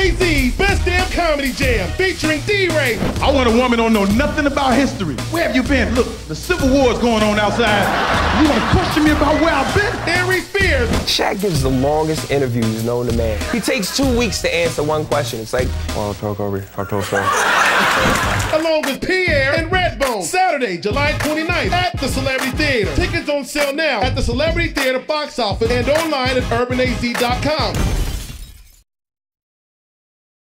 AZ's Best Damn Comedy Jam featuring D-Ray. I want a woman who don't know nothing about history. Where have you been? Look, the Civil War is going on outside. You want to question me about where I've been? And Reese Spears. Shaq gives the longest interviews known to man. He takes 2 weeks to answer one question. It's like, along with Pierre and Redbone. Saturday, July 29th at the Celebrity Theater. Tickets on sale now at the Celebrity Theater box office and online at urbanaz.com.